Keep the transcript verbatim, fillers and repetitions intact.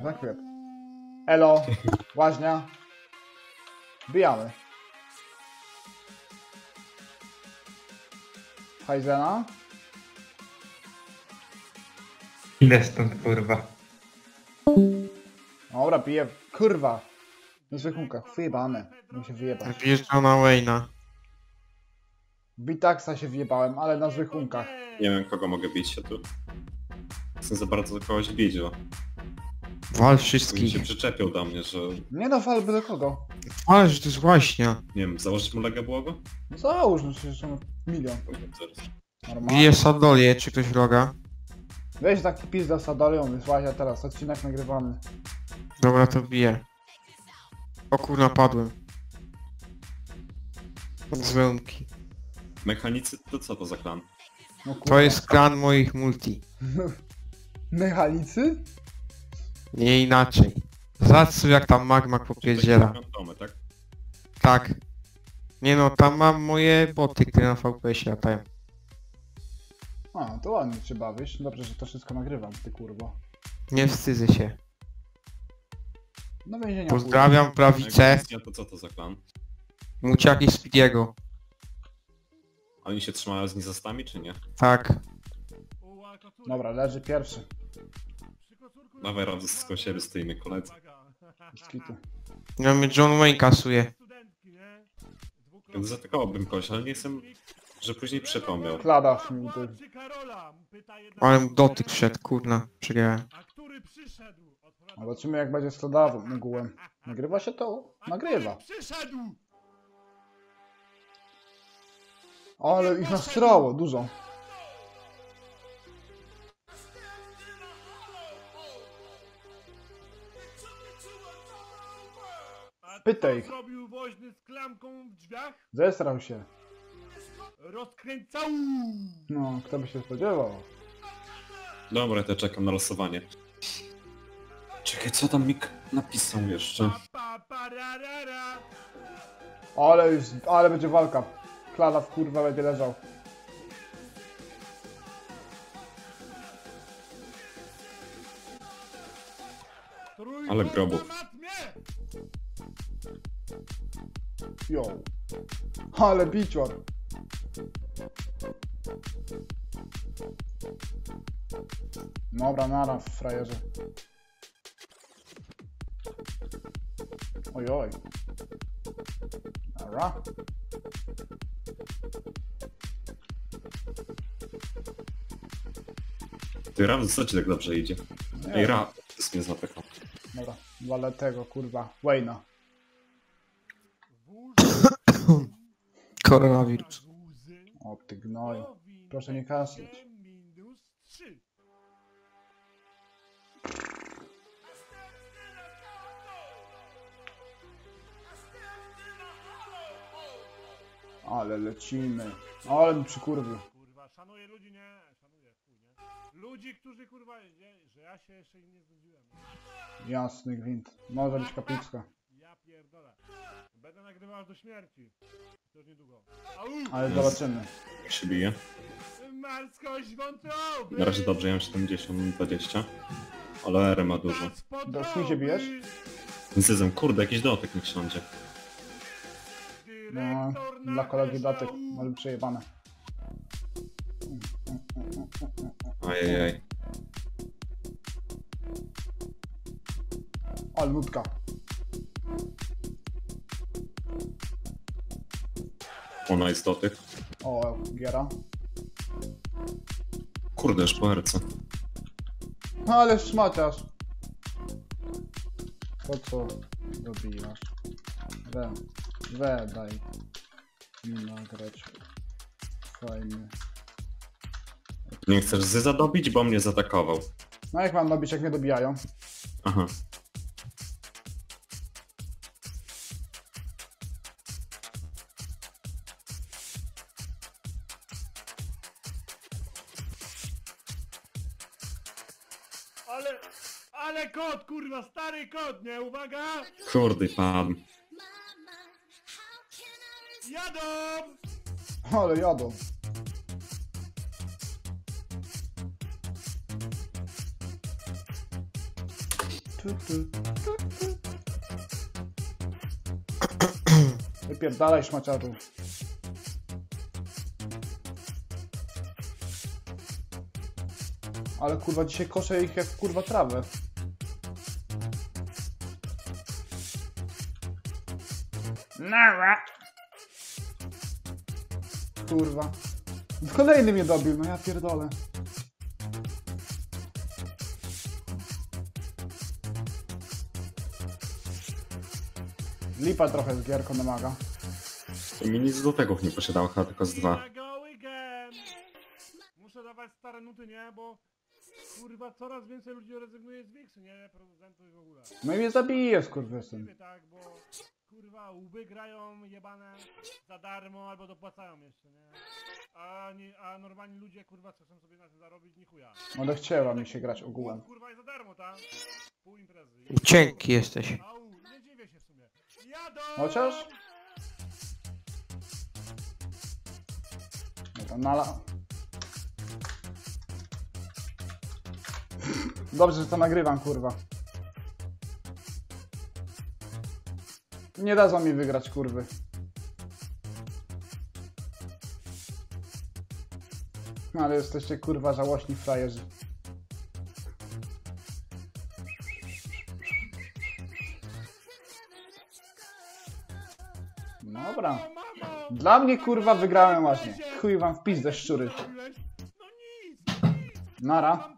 Zakręt. Elo, łaźnia. Wbijamy. Hajzena. Idę stąd, kurwa. Dobra, piję. Kurwa. Na złych łukach. Wyjebane. Muszę się wyjebać. Wjeżdżał na Wayna. W Bitaksa się wyjebałem, ale na złych łukach. Nie wiem, kogo mogę bić się tu. Chcę za bardzo do kogoś bić, bo Wal mi się wszystkich. przyczepiał do mnie, że Nie no, fal do kogo? Ale że to jest właśnie. nie wiem, założyć mu legę błogo? No załóż, no przecież to milion. Normalnie. Bije Sadolię, czy ktoś loga. Weź taki pizda Sadolion, wysłać, a teraz odcinek nagrywamy. Dobra, to bije. O kurna, padłem. Złe umki. Mechanicy, to co to za klan? No, To kurwa. jest klan moich multi. Mechanicy? Nie inaczej. Zobacz jak tam magma popierdziela. Takie fantomy, tak? Tak. Nie no, tam mam moje boty, które na V P S-ie latają. A, to ładnie się bawisz. Dobrze, że to wszystko nagrywam, ty kurwo. Nie wstydzę się. No więzienia. Pozdrawiam prawicę. Egzystia, to co to za klan? Muciaki Speediego. Oni się trzymają z nizostami, czy nie? Tak. chuj. Dobra, leży pierwszy. Dawaj razem z siebie stoimy koledzy. Skitu. Ja mnie John Wayne kasuje. Więc zatakowałbym kogoś, ale nie jestem, że później przypomniał. Klada w mi tu. Ale mu dotyk wszedł, kurna. Przegrałem. Zobaczymy jak będzie z kladawą ogółem. Nagrywa się to? Nagrywa. Ale ich nastrało, dużo. Pytaj ich. Zrobił woźny z klamką w drzwiach? Zesrał się. Rozkręcał! No, kto by się spodziewał. Dobra, to czekam na losowanie. Czekaj, co tam Mik napisał jeszcze? Pa, pa, pararara. Ale już, ale będzie walka. Klada w kurwa będzie leżał. Trójkąt Ale grobów. na matmie! Jo. Ale bicior. Dobra, nara, frajerze. Ojoj. Nara. Ty Ram, co ci tak dobrze idzie? Nie Ej, wiem. Ra, to jest mnie zapychał. Dobra, walę tego kurwa. Wayna. Koronawirus. O ty gnoju. Proszę nie kaszleć. Minus trzy. Ale lecimy. Ale mi przykurwił. Kurwa, szanuję ludzi, nie? Szanuję, chuj, nie? Ludzi, którzy kurwa, nie, że ja się jeszcze im nie zgodziłem. Jasny gwint. Może być kaplicka. Ja pierdolę. Będę nagrywał aż do śmierci. To już niedługo. Au! Ale zobaczymy. Jak się bije? Marskość wątroby! Na razie dobrze, ja mam siedemdziesiąt dwadzieścia. Ale R ma dużo. Do kim się bijesz? Zyzem, kurde, jakiś dotyk niech siądzie. No, dla kolegi datek. Ale przejebane. Ajajaj. Ale nutka. Ona jest dotyk. O, giera. Kurde, już po herce. Ale szmaciarz. Po co robiłaś? We, we daj mi nagrać. Fajnie. Nie chcesz Zyza dobić, bo mnie zaatakował. No jak mam dobić, jak mnie dobijają? Aha. Ale, ale kot, kurwa, stary kot, nie? Uwaga! Kurde, padł. Jadą! Ale jadą. tu, tu, tu, tu. Wypierdalaj szmaciarzu. Ale kurwa dzisiaj koszę ich jak kurwa trawę. Nara. Kurwa. Kolejny mnie dobił, no ja pierdolę. Lipa trochę z gierką namaga. To mi nic do tego nie posiadało, chyba tylko z dwa. Here go again. Muszę dawać stare nuty, nie? Bo kurwa coraz więcej ludzi rezygnuje z Wixy, nie? Producentów i w ogóle. No i mnie zabije, skurwysyn. Nie, tak, bo kurwa łby grają jebane za darmo albo dopłacają jeszcze, nie? A, nie, a normalni ludzie kurwa co chcą sobie na tym zarobić, ni chuja. Ale chciała mi się grać ogółem. Kurwa jest za darmo, tak? Pół imprezy. Cienki jesteś. Au, nie dziwię się w sumie. Jadą! Chociaż? No to nala... Dobrze, że to nagrywam, kurwa. Nie dadzą mi wygrać, kurwy. No ale jesteście, kurwa, żałośni frajerzy. Dobra. O, mamo! Dla mnie, kurwa, wygrałem właśnie. Chuj wam w pizdę, szczury. No nic, nic! Nara. Mam